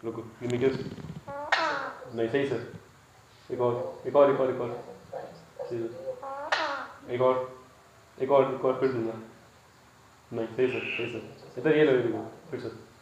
रुको, give me किस। नहीं सही सर, एक और एक और एक और एक और सही सर, एक और एक और फिर दूंगा। नहीं सही सर, सही सर, इधर ये लगे, फिर सर